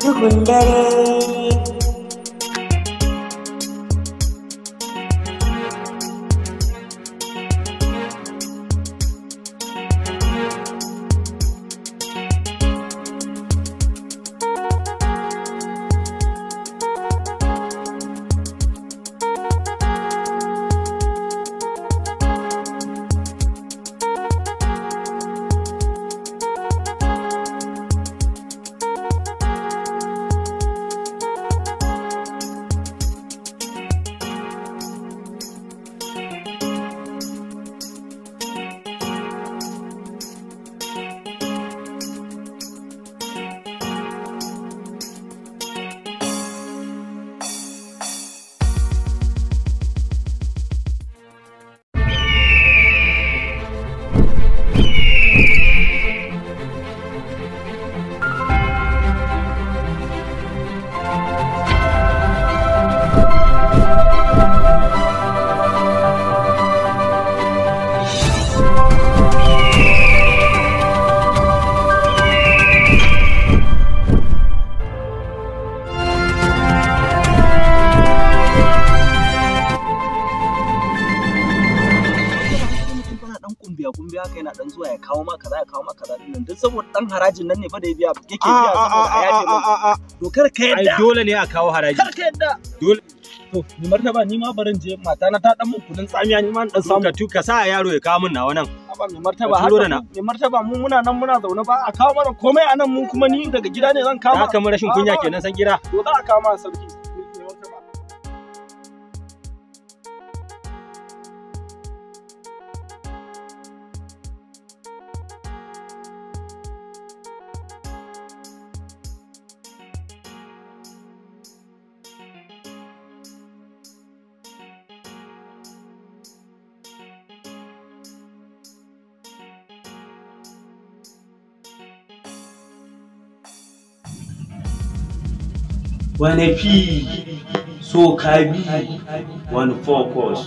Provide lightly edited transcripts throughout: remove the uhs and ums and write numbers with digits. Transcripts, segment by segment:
duhun dare. kumbiya haka yana dan zuwa ya kawo maka kaza ya kawo maka kaza din duk saboda dan harajin nan ne fa da ya biya yake biya saboda a yafe mu to kar ka yadda ai dole ne a kawo haraji kar ka yadda dole to ni martaba ni ma barin je mata na ta dan mun kudin tsamiya ni ma dan samu ka sa yaro ya kawo mun nawa nan ba mai martaba haka mai martaba mu muna nan muna zaune ba a kawo mana komai anan mu kuma ni daga gida ne zan kawo haka mun rashin kunya kenan san gida to za a kawo ma sarki Wani fi so ka bi wani focus.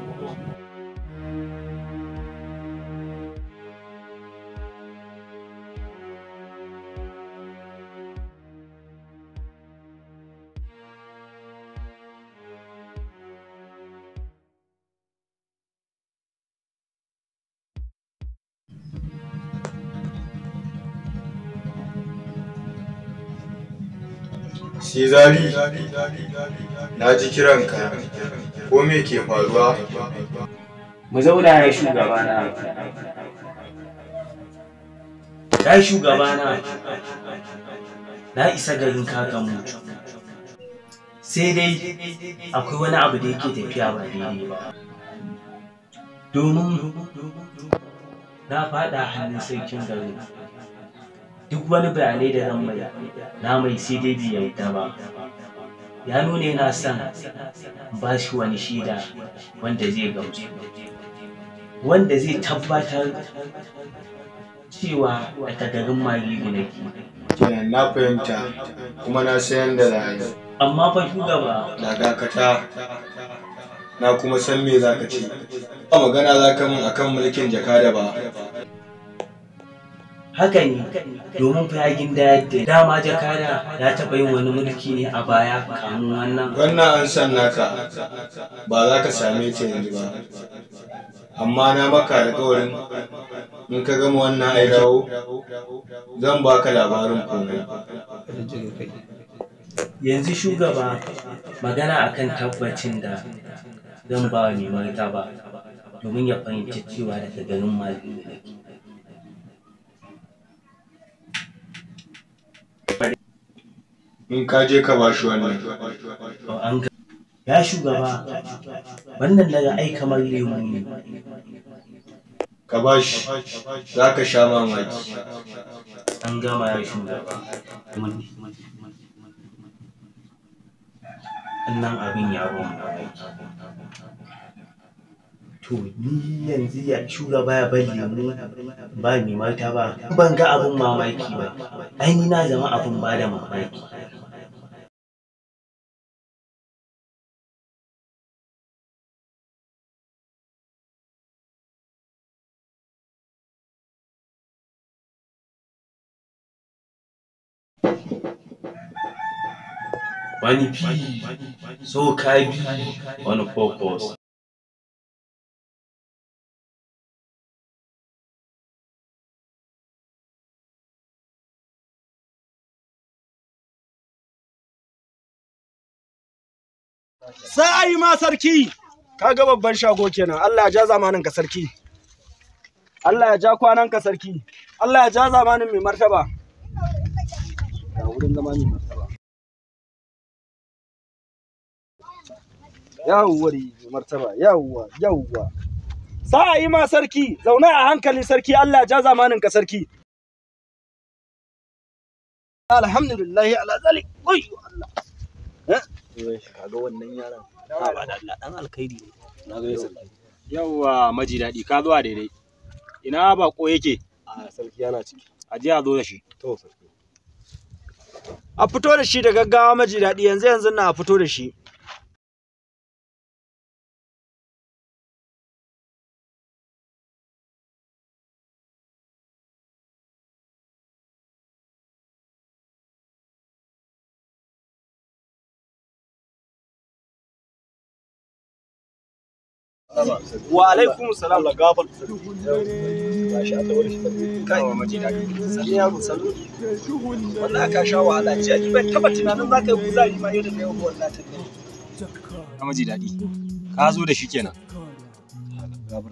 Shi Zari, na ji kiranka, ko me ke faruwa? Mu zauna ya shugabana. Ya shugabana, na isa garin kakan mutu. Sai dai akwai wani abu da yake tafiya ba daidai ba. Domin na faɗa hannun sarkin garin. Duk wani bayanai da zan mai na mai sai dai bai yarda ba. Ya nuna yana son ba shi wani shaida wanda zai gamsu, wanda zai tabbatar cewa daga garin Mariri nake. Kenan na fahimta kuma na san yadda za a yi. Amma fa shugaba Na dakata, na kuma san me za ka ce. Ba magana za ka min akan mulkin jakada ba. haka ne, domin fayagin da yadda dama jakada ya taɓa yin wani mulki ne a baya kamun wannan. Wannan an san naka ba za ka same ta yanzu ba. Amma na maka alƙawarin in ka gama wannan ai dawo zan baka labarin komai. Yanzu shugaba magana akan tabbacin da zan ba wa mai martaba domin ya fahimci cewa daga garin Mariri nake. In ka je ka ba shi wannan. Ya shugaba, wannan daga ai kamar lemu ne. Ka ba shi, za ka sha mamaki. An gama ya shugaba. Wannan abin ya ruwan mamaki. To ni yanzu ya shugaba ya bari lemu ba mai mata ba. Ban ga abin mamaki ba. Ai ni na zama abin ba da mamaki. manufi so ka bi wani purpose. Sai ma sarki kaga babban shago kenan. Allah ya ja zamanin ka sarki. Allah ya ja kwanan ka sarki. Allah ya ja zamanin mai martaba. Ga wurin zama mai martaba. Yawwa mai martaba, yawwa. Sai ma sarki, zauna a hankali sarki. Allah ya ja zamanin ka sarki. Alhamdulillah ala zalik. Ayyo Allah. Kaga wannan yaran ba da Allah dan alkhairi ne. Na ga sarki. Yawwa maji daɗi ka zo a daidai. Ina bako yake? A sarki yana ciki. A je a zo da shi. To sarki. A fito da shi da gaggawa maji daɗi yanzu na a fito da shi. Wa alaikum salam. Allah gafar gashi a tawar shi kai maji daɗi. Sai yaro salo. Wallahi ka sha wahala ce ni ban taba tunanin zaka yi kuzari ma irin yau wallahi ta. Maji daɗi. Ka zo da shi kenan. Gafar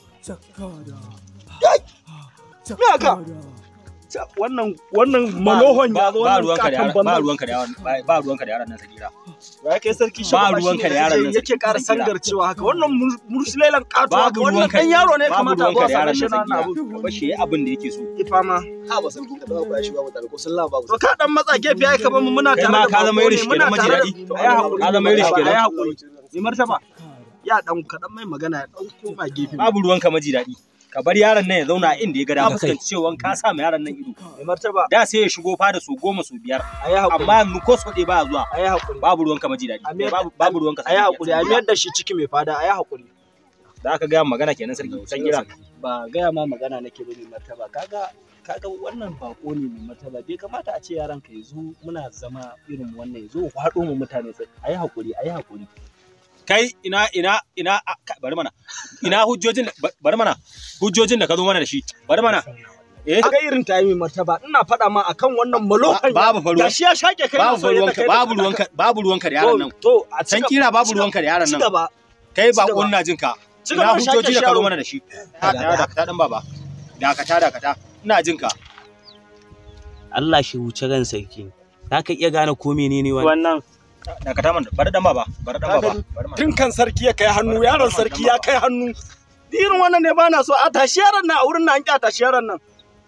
da ka wannan malohon ya zo ba ruwanka da yaran nan sakira. Ya kai sarki shi ba ruwanka da yaran nan yake ƙara sangar cewa haka wannan mursulelan ƙato haka wannan kan yaro ne kamata ba sa shi na abu ba shi abin da yake so ifama ha ba sarki ka dawo ba shi ba mutane ko sallah ba to ka dan matsa gefe ai ka ba mu muna tare da ka zama iri shi kenan maji daɗi ka zama iri shi kenan ai hakuri ni martaba ya dan ka dan mai magana ya dan koma gefe babu ruwanka maji daɗi ka bar yaron nan ya zauna inda ya ga dama cewa ka sa ma yaron nan ido mai martaba da sai ya shigo fada su 10 su 5 amma yanzu ko so dai ba zuwa ayi hakuri babu ruwanka maji daɗi babu ruwanka ayi hakuri a mayar da shi ciki mai fada ayi hakuri da aka ga magana kenan sarki san gira ba gaya ma magana nake ba mai martaba kaga wannan bako ne mai martaba bai kamata a ce yaran ka yazo muna zama irin wannan yazo hado mu mutane sai ayi hakuri kai ina bari mana ina hujjojin bari mana hujjojin da ka zo mana da shi bari mana ga irin ta yi martaba ina faɗa ma akan wannan malokan gashi ya shake kai babu ruwanka da yaran nan to a san kira babu ruwanka da yaran nan kai ba kunna jin ka ina hujjoji da ka zo mana da shi dakata dan baba dakata ina jin ka Allah shi wuce ran sarki zaka iya gane ko menene wannan dakata man bari dan baba tun kan sarki ya kai hannu yaron sarki ya kai hannu irin wannan ne ba na so a tashi yaron nan a wurin nan an ƙya tashi yaron nan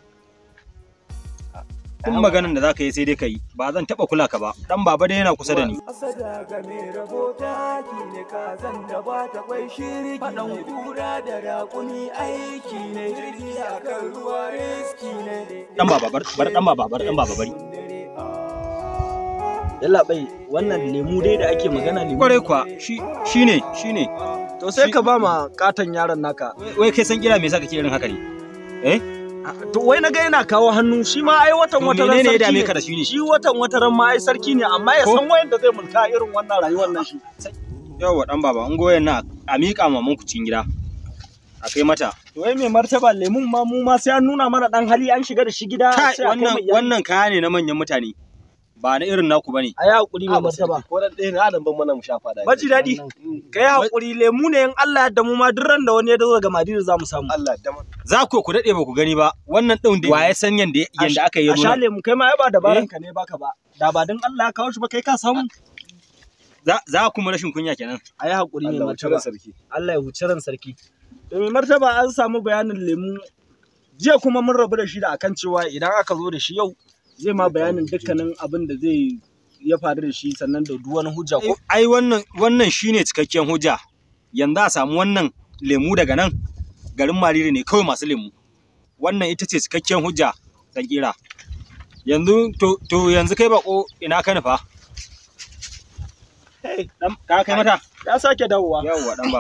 kun maganin da zaka yi sai dai kai ba zan taba kula ka ba dan baba dai yana kusa da ni asada ga me rabota ki ne ka zan da ba ta kwai shiri fadan kura da raƙumi aiki ne jirgi akan ruwa riski ne dan baba bari yalla bai wannan lemu dai da ake magana lemu kware kwa shine to sai ka ba ma katon yaron naka wai kai san kira me yasa kake irin haka ne to wai naga yana kawo hannu shi ma ai watan ran sarki ne ya dame ka da shi ne shi watan ran ma ai sarki ne amma ya san wayanda zai mulka irin wannan rayuwar nan shi yawa dan baba an goyen na a miƙa maman ku cin gida a kai mata to wai mai martaba lemun ma mu ma sai an nuna mana dan hali an shiga da shi gida sai wannan kaya ne na manyan mutane ba na irin naku bane ayi hakuri mai martaba ko dan ɗaya ranan ban mana mu shafa da maji dadi kai hakuri lemu ne in Allah ya yarda mu ma duk ran da wani ya dazo daga Madina za mu samu Allah da za ku dade ba ku gani ba wannan din da waye san yanda aka yi a sha lemu kai ma ai ba dabaran ka ne baka ba da ba dan Allah ya kawo shi ba kai ka samu za ku mu rashin kunya kenan ayi hakuri mai martaba sarki Allah ya huce ran sarki to mai martaba an samu bayanin lemu jiya kuma mun rabu da shi da akan cewa idan aka zo da shi yau zai ma bayanin dukkanin abin da zai ya faru da shi sannan da duk wani hujja ko ai wannan shine cikakken hujja yanzu a samu wannan lemu daga nan garin Mariri ne kawai masu lemu wannan ita ce cikakken hujja zan kira yanzu to yanzu kai bako ina ka nufa ka kai mata ya sake dawowa yawa dan baba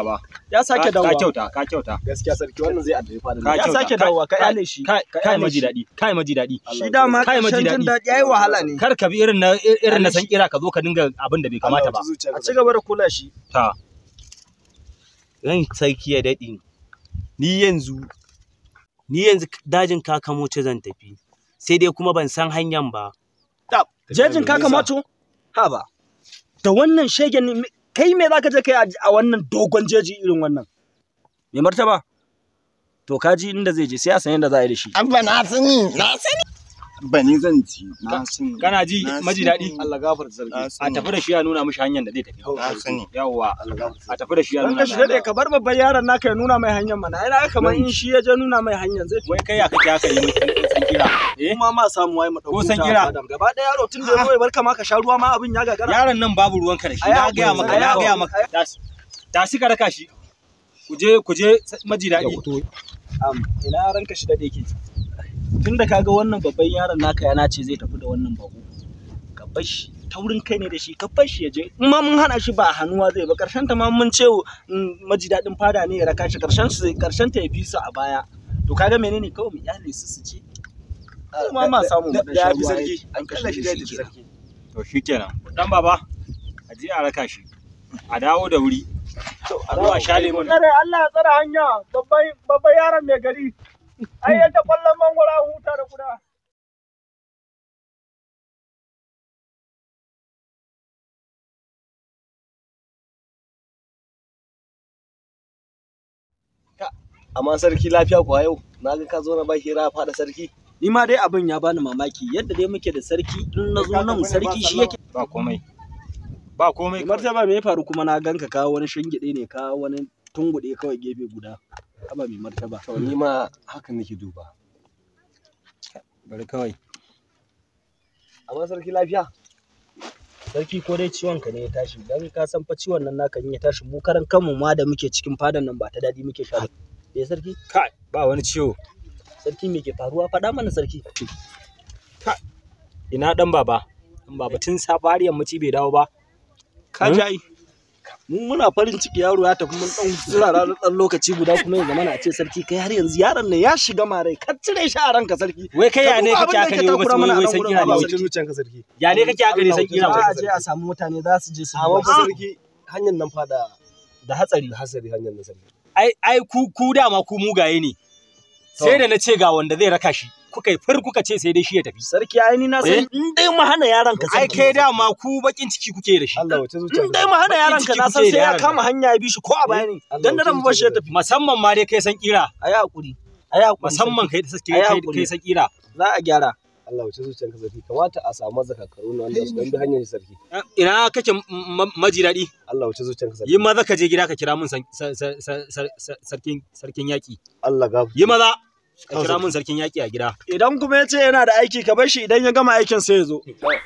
ya sake dawowa. Ka kyauta. Gaskiya sarki wannan zai addabi fadin. Ya sake dawowa ka yale shi. Kai maji daɗi. Shi dama ƙarshen jin daɗi yayi wahala ne. Kar ka bi irin na san kira ka zo ka dinga abin da bai kamata ba. A ci gaba da kula shi. Ta. Ran sarki ya daɗi. Ni yanzu dajin Kakamoto zan tafi. Sai dai kuma ban san hanyar ba. Jejin Kakamoto? Ha ba. Da wannan shegen kai me zaka je kai a wannan dogon jeji irin wannan? Me martaba? To kaji inda zai je sai a san yadda za a yi da shi. Abba na sani. Bani zan ci. Na sani. Kana ji maji daɗi? Allah gafarta sarki. A tafi da shi ya nuna mishi hanyar da zai tafi. Na sani. Yawwa. A tafi da shi ya nuna. Ranka shi dade ka bar babban yaron naka ya nuna mai hanyar mana. Ai na kamar in shi ya je nuna mai hanyar zai. Wai kai ya kake haka ne mai san kira? Kuma ma samu wai mu dauko. Ko san kira? Gaba da yaro tun da yazo ya barka ma ka sha ruwa ma abin ya gagara. Yaron nan babu ruwan ka da shi. Na gaya maka. Tashi ka raka shi. Ku je maji daɗi. Ina ranka shi dade ke. Tunda kaga wannan babban yaron naka yana ce zai tafi da wannan bako. Ka bar shi taurin kai ne da shi ka bar shi ya je. In ma mun hana shi ba hannuwa zai ba karshen ta ma mun ce maji daɗin fada ne ya raka shi karshen ta ya bi su a baya. To kaga menene kawai mu iyale su ce. Kuma ma samu mu da shi sarki. An kalla shi da sarki. To shikenan. Dan baba a je a raka shi. A dawo da wuri. To a zo a shale mun. Allah ya tsara hanya babban yaron mai gari. Ai yadda kwallon mangwara huta da kuda. Amma sarki lafiya kuwa yau na ga ka zo na ba hira fada sarki. Ni ma dai abin ya bani mamaki yadda dai muke da sarki in na zo nan sarki shi yake. Ba komai. Ba komai. Martaba me ya faru kuma na ganka kawo wani shingide ne kawo wani tungude kawai gefe guda. Haba mai martaba. To ni ma hakan nake duba. Bari kawai. Amma sarki lafiya. Sarki ko dai ciwon ka ne ya tashi dan ka san fa ciwon nan naka in ya tashi mu karan kanmu ma da muke cikin fadan nan ba ta dadi muke sha. Sarki? Kai ba wani ciwo. Sarki me ke faruwa faɗa mana sarki. Kai ina dan baba. Dan baba tun safe har yammaci bai dawo ba. Ka ji ai. Muna farin ciki yaro ya tafi mun dan zurara dan lokaci guda kuma ya zamana a ce sarki kai har yanzu yaron nan ya shiga marai ka cire shi a ranka sarki. Wai kai ya ne kake aka ne wai san kira ne wai zuciyanka sarki. Ya ne kake aka ne san kira a je a samu mutane za su je su. Amma fa sarki hanyar nan fa da hatsari hanyar nan sarki. Ai ku dama ku mugaye ne. Sai da na ce ga wanda zai raka shi. Kuka ce sai dai shi ya tafi. Sarki ai ni na san in dai mu hana yaron ka ai kai dama ku bakin ciki kuke da shi. Allah wace zuciya. In dai mu hana yaron ka na san sai ya kama hanya ya bi shi ko a baya ne. Dan da mu bashi ya tafi. Musamman ma dai kai san kira. Ayi hakuri. Musamman kai san kira. Za a gyara. Allah wace zuciyan ka sarki kamata a samu zakakaru ne wanda su dan bi hanyar sarki. Ina kake maji daɗi? Allah wace zuciyan ka sarki. Yi maza ka je gida ka kira min sarkin yaƙi. Allah gafu. Yi maza. Ka kira mun sarkin yaƙi a gida. Idan kuma ya ce yana da aiki ka bar shi idan ya gama aikin sai ya zo.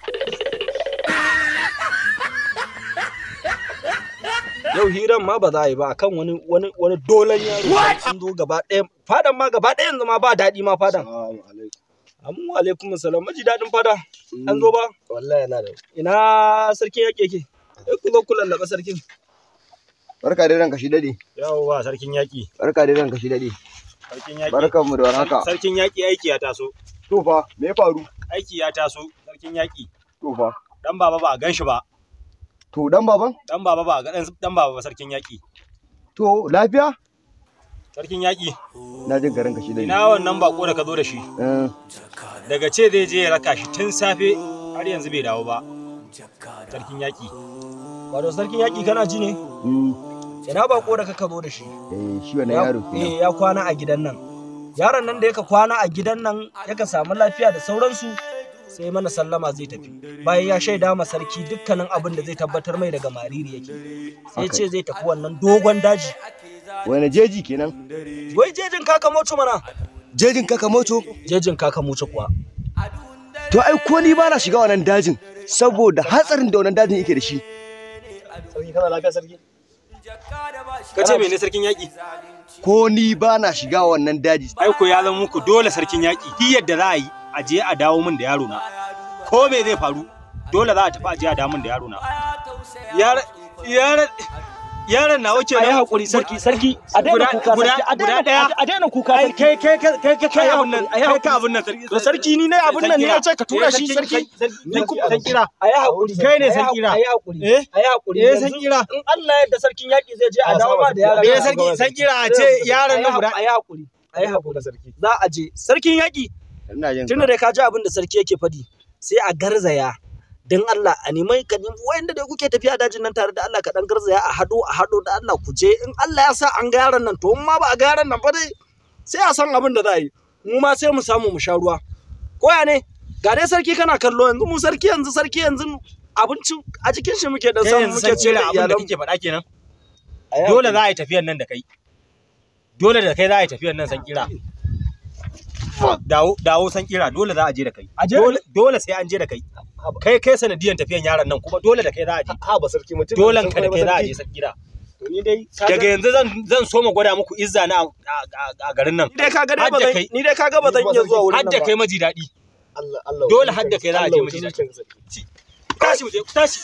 Yau hiran ma ba za a yi ba akan wani dolan yaro sun zo gaba ɗaya fadan ma gaba ɗaya yanzu ma ba daɗi ma fadan. Assalamu alaikum. Amma alaikum assalam maji daɗin fada. An zo ba? Wallahi yana da. Ina sarkin yaƙi yake? Sai ku zo ku lallaba sarkin. Barka da ranka shi dade. Yawwa sarkin yaƙi. Barka da ranka shi dade. Sarkin yaƙi. Barkan mu da warhaka. Sarkin yaƙi aiki ya taso. To fa me ya faru? Aiki ya taso sarkin yaƙi. To fa. Dan baba ba a gan shi ba. To dan baban? Dan baba ba a ga dan baba ba sarkin yaƙi. To lafiya? Sarkin yaƙi. Na jin garin ka shi dade. Ina wannan bako da ka zo da shi. Daga ce zai je ya raka shi tun safe har yanzu bai dawo ba. Sarkin yaƙi. Wato sarkin yaƙi kana ji ne? Ina bako da ka zo da shi. Shi wannan yaro kenan. Ya kwana a gidan nan. Yaron nan da yaka kwana a gidan nan yaka samu lafiya da sauransu sai mana sallama zai tafi. Bayan ya shaida ma sarki dukkanin abin da zai tabbatar mai daga mariri yake. Sai ce zai tafi wannan dogon daji. Wani jeji kenan? Wai jejin Kakamoto mana. Jejin Kakamoto? Jejin Kakamoto kuwa. To ai ko ni ba na shiga wannan dajin saboda hatsarin da wannan dajin yake da shi. Sarki kana lafiya sarki? Ka ce mene sarkin yaƙi? Ko ni ba na shiga wannan daji. Ai ko ya zama muku dole sarkin yaƙi. Ki yadda za a yi a je a dawo min da yaro na. Ko me zai faru dole za a tafi a je a dawo min da yaro na. yaron nawa Ayi kenan. hakuri sarki a daina kuka sarki a daina kuka sarki. Kai abun nan kai abun nan sarki. To sarki ni ne abun nan ne ya ce ka tura shi sarki. Ni kuma sankira. Ayi hakuri. Kai ne sankira. Ayi hakuri. Eh? Ayi hakuri. sankira. In Allah ya yarda sarkin yaki zai je a dawo ma da yaron. Sarki sankira a ce yaron nan guda. Ayi hakuri. Ayi hakuri sarki. Za a je sarkin yaki. Tunda dai ka ji abin da sarki yake fadi sai a garzaya. Dan Allah a nemai ka nemi wayanda da kuke tafiya dajin nan tare da Allah ka dan garzaya a hado da Allah ku je in Allah ya sa an ga yaron nan to in ma ba a ga yaron nan fa dai sai a san abin da za a yi mu ma sai mu samu mu sha ruwa koya ne ga dai sarki kana kallo yanzu mu sarki yanzu abinci a cikin shi muke dan samu muke cire abin da kike faɗa kenan. Dole za a yi tafiyar nan da kai. Dole da kai za a yi tafiyar nan sankira. Dawo sankira dole za a je da kai. Dole sai an je da kai. Kai sanadiyan tafiyan yaron nan kuma dole da kai za a je. Ha ba sarki mutum. Dole ka da kai za a je sankira. To ni dai daga yanzu zan so mu gwada muku izza na a garin nan. Ni dai kaga ba zan iya zuwa wurin nan ba. Hadda kai maji daɗi. Allah. Dole hadda kai za a je maji daɗi. Tashi mu je tashi.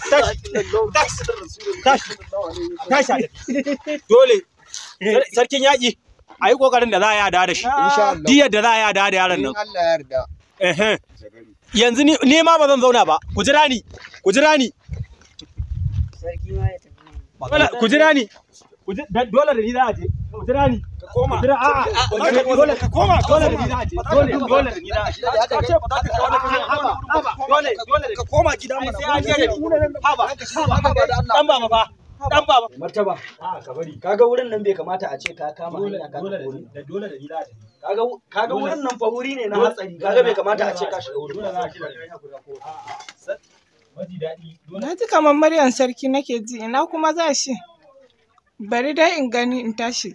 Dole sarkin yaƙi a yi ƙoƙarin da za a yada da shi. Diyar da za a yada da yaron nan. Allah ya yarda. Yanzu ni ma ba zan zauna ba. Ku jira ni. Ku jira ni. Dole da ni za a je. Ku jira ni. Ka koma. Dole ka koma. Dole da ni za a je. Dole da ni za a je. Ka ce ba za ka kawo dole ka koma gida mana. Sai an je da ni. Dan baba fa. Dan baba. Martaba. Ka bari. Kaga wurin nan bai kamata a ce ka kama hanya ka dole da ni za a je. Kaga wurin nan fa wuri ne na hatsari. Kaga bai kamata a ce ka shiga wurin. Na ji kamar Maryam sarki nake ji ina kuma za shi. Bari dai in gani in tashi.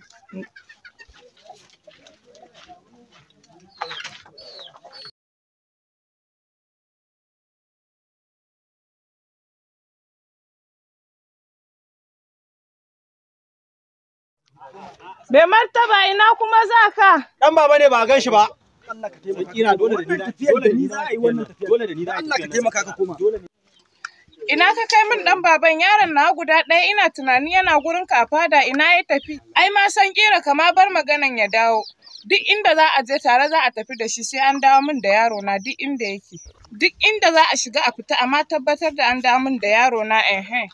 Bai martaba ina kuma za ka? Dan baba ne ba gan shi ba. Allah ka taimaka. Dole da ni za a yi wannan tafiya. Dole da ni za a yi. Allah ka taimaka ka koma. Ina ka kai min dan baban yaron na guda ɗaya ina tunani yana gurin ka fada ina ya tafi. Ai ma san kira kama bar maganan ya dawo. Duk inda za a je tare za a tafi da shi sai an dawo min da yaro na duk inda yake. Duk inda za a shiga a fita amma tabbatar da an dawo min da yaro na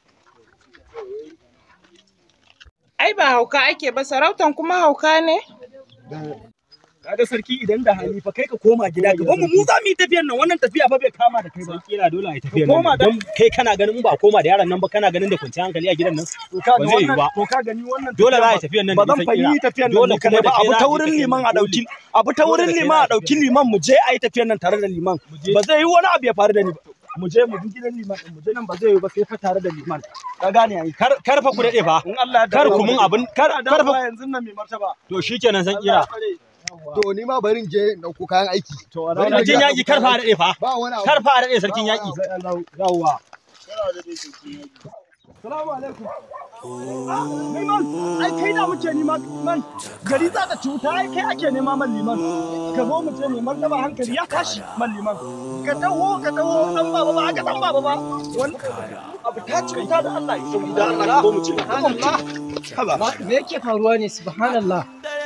Ai ba hauka ake ba sarautan kuma hauka ne? Kaga sarki idan da hali fa kai ka koma gida ka mu za mu yi tafiyar nan wannan tafiya fa bai kama da kai ba. Sarki yana dole a yi tafiyar nan. Don kai kana ganin in ba koma da yaron nan ba kana ganin da kwanciyar hankali a gidan nan. Ba zai yi ba. To ka gani wannan dole za a yi tafiyar nan. Ba zan fahimci tafiyar nan kuma ba abu ta wurin liman a dauki a dauki liman mu je a yi tafiyar nan tare da liman. Ba zai yi wani abu ya faru da ni ba. Mu je mu bi gidan liman mu je nan ba zai yi ba sai fa tare da liman. Ka gane ai. Kar fa ku dade fa. In Allah ya kar ku mun abin kar fa yanzu nan mai martaba. To shikenan san kira. To ni ma bari in je in dauko kayan aiki. To sarkin yaki kar fa dade fa. Ba wani abu. Kar fa dade sarkin yaki. Yawwa. Assalamu alaikum. Liman, ai kai da muke neman man gari za ta cuta ai kai ake nema man liman. Ka zo mu je ne martaba hankali ya tashi man liman. Ka taho dan baba ba aka dan baba ba. Wani abu ta cuta da Allah ya so da Allah ko mu ce. Allah. Me yake faruwa ne subhanallah.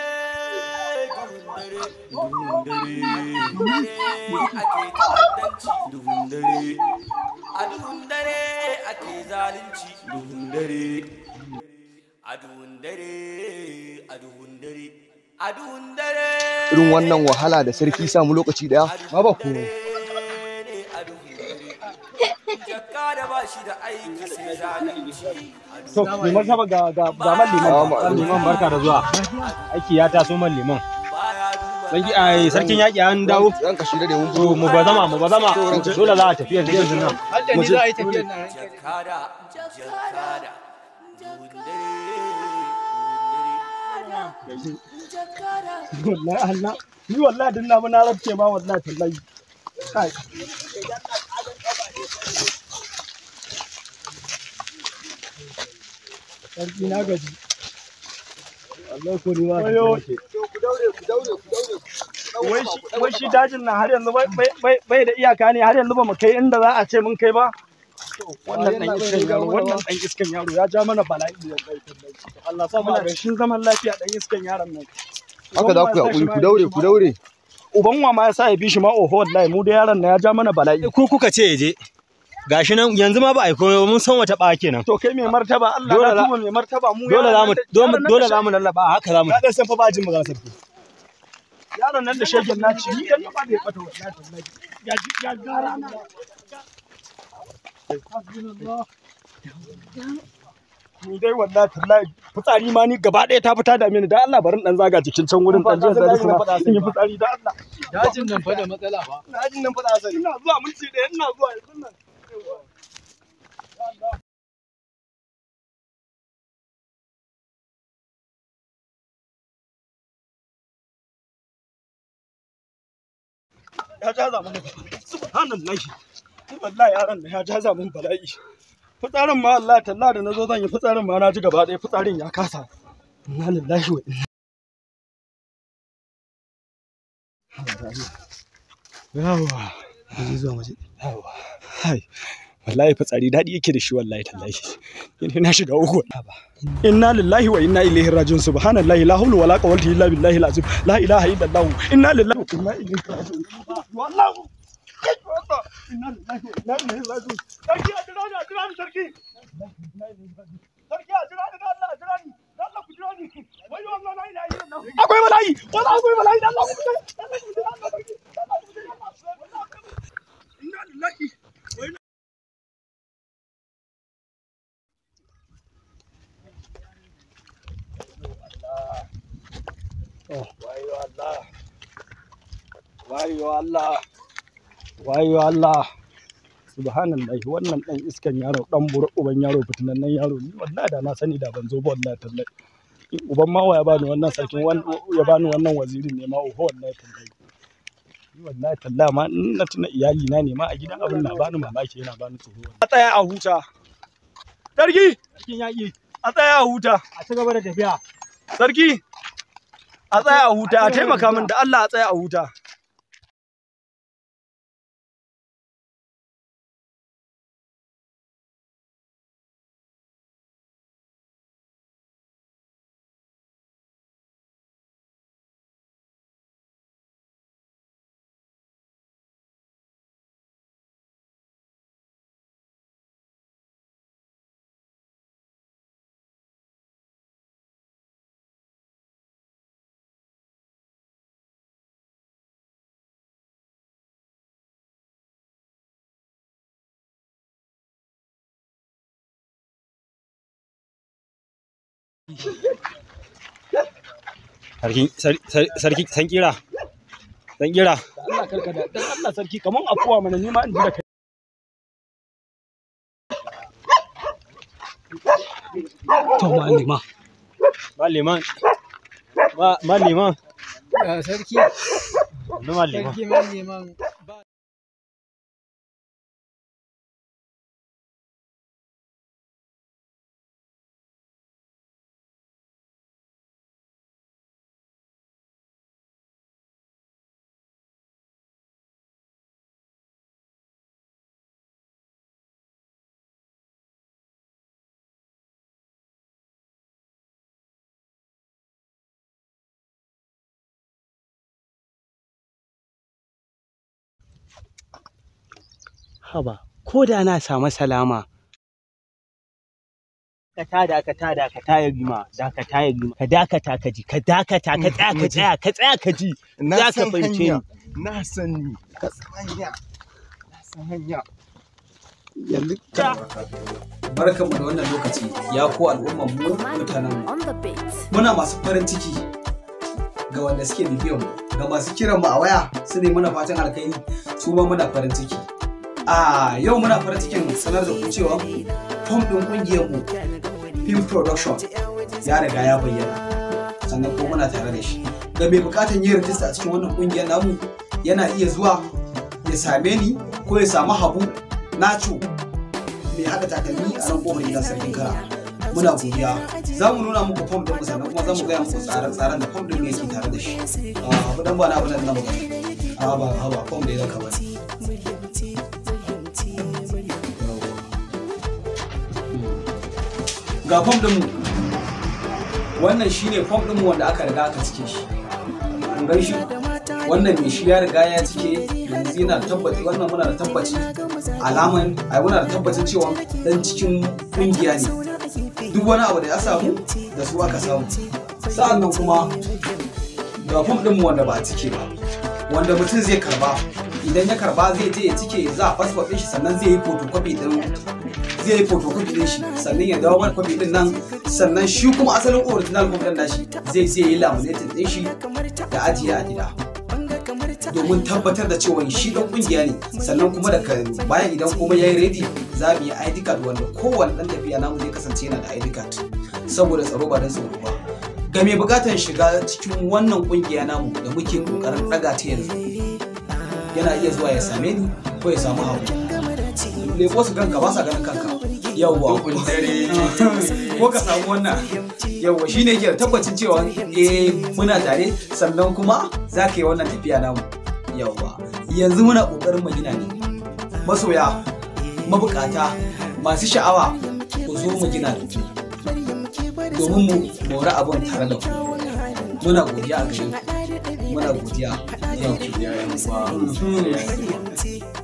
A duhun dare ake zalunci duhun dare. A duhun dare, a duhun dare, a duhun dare. Irin wannan wahala da sarki samu lokaci daya ma ba komai. Jakka da ba shi da aiki sai zalunci. To, mai martaba ga man liman barka da zuwa. Aiki ya taso man liman. Sarkin yaƙi an dawo. Zan kashi da mun To mu bazama. Dole za a tafi yanzu nan. Hadda ni za a yi tafiyar nan. Jakada. Wallahi Allah. Ni wallahi din na ba na rabce ma wallahi tallahi. Kai. Sarki na gaji. Allah ko ni wa. Wai shi dajin nan har yanzu bai da iyaka ne har yanzu ba mu kai inda za a ce mun kai ba. wannan dan iskan yaro ya ja mana bala'i da Allah sa mu da shin zaman lafiya dan iskan yaron nan haka za ku hakuri ku daure uban wa ma yasa ya bi shi ma oho wallahi mu da yaron nan ya ja mana bala'i ku kuka ce je gashi nan yanzu ma ba ai komai mun san wata ba kenan to kai mai martaba Allah ya tuma mai martaba mu dole zamu lallaba haka zamu da san fa ba jin magana sarki yaron nan da shegen naci ni dan ba da ya fata wallahi ya gara na ni dai wallahi tallahi fitsari ma ni gaba ɗaya ta fita da mini dan Allah barin dan zaga jikin can wurin dan jin da sun yi fitsari da Allah dajin nan fa da matsala ba dajin nan fa da asali ina zuwa minti ɗaya ina zuwa yanzu nan ya jaza mun subhanallahi wallahi yaran nan ya jaza mun bala'i fitsarin ma wallahi talla da nazo zan yi fitsarin ma na ji gaba ɗaya fitsarin ya kasa inna lillahi wa inna yawa ji zuwa waje yawa hai wallahi fitsari dadi yake da shi wallahi tallahi na shiga uku inna lillahi wa inna ilaihi rajiun subhanallahi la hawla wala quwwata illa billahi alazim la ilaha illa allah inna lillahi wa inna ilaihi rajiun wallahi inna lillahi wa inna ilaihi rajiun sarki ajira ni sarki ajira ni Allah ku jira ni wai wallahi la ilaha illa allah akwai bala'i wallahi akwai bala'i Allah ku jira inna lillahi wa inna wayo Allah subhanallahi wannan dan iskan yaro dan uban yaro fitinannen yaro ni wallahi da na sani da ban zo ba wallahi tallahi uban ma ya bani wannan sarkin ya bani wannan wazirin ne ma oho wallahi tallahi ni wallahi tallahi ma na tuna iyali na ne ma a gidan abin na bani mamaki yana bani tsoro a tsaya a huta sarki cikin yaki a tsaya a huta a ci gaba da tafiya sarki a tsaya a huta a taimaka min da Allah a tsaya a huta Sarki san kira. Allah karkada dan Allah sarki kaman afuwa mana ni ma in ji da kai. To malima. Sarki. Malima. Haba, ko da na samu salama. Dakata ya rima, ka dakata ka ji, ka tsaya ka ji, za ka fahimce ni. Na san hanya. Yanzu barkanmu da wannan lokaci ya ko al'umman mu mutanen muna masu farin ciki ga wanda suke bibiyan mu, ga masu kiran mu a waya su ne muna fatan alkhairi, su ma muna farin ciki. Yau muna farin cikin sanar da ku cewa fom ɗin ƙungiyar mu Film Production ya riga ya bayyana, sannan ko muna tare da shi. Ga mai buƙatar yin rajista a cikin wannan ƙungiyar namu yana iya zuwa ya same ni ko ya samu Habu Nacho mai haɗa takalmi a nan ƙofar gidan Sarkin Kara. Muna godiya. Za mu nuna muku fom ɗin mu, sannan kuma za mu gaya muku tsare-tsaren da fom ɗin yake tare da shi. Abu dan ba na abin nan ba fom da ya zaka ba. ga fom ɗinmu wannan shine fom ɗinmu wanda aka riga aka cike shi kun gan shi wannan mai shi ya riga ya cike yanzu yana tabbaci wannan muna da tabbaci alaman ai muna da tabbacin cewa dan cikin kungiya ne duk wani abu da ya samu da su aka samu sa'annan kuma ga fom ɗinmu wanda ba a cike ba wanda mutum zai karba idan ya karba zai je ya cike za a fasfot ɗin shi sannan zai yi photocopy ɗin shi sannan ya dawo mana copy ɗin nan sannan shi kuma asalin original copy ɗin nashi zai yi laminating ɗin shi da ajiye a gida domin tabbatar da cewa shi ɗan ƙungiya ne sannan kuma daga bayan idan kuma ya yi ready za mu yi ID card wanda kowane ɗan tafiya namu zai kasance yana da ID card saboda tsaro ba don tsaro ba ga mai buƙatar shiga cikin wannan ƙungiya namu da muke ƙoƙarin ɗaga ta yanzu yana iya zuwa ya same ni ko ya samu hagu leko su kanka ba sa ganin kanka yawwa ko ka samu wannan yawwa shine yake tabbacin cewa muna tare sannan kuma za ka yi wannan tafiya namu yawwa yanzu muna ƙoƙarin magina ne masoya mabukata masu sha'awa ku zo mu gina da ku domin mu mori abin tare da ku muna godiya a gare ku muna godiya.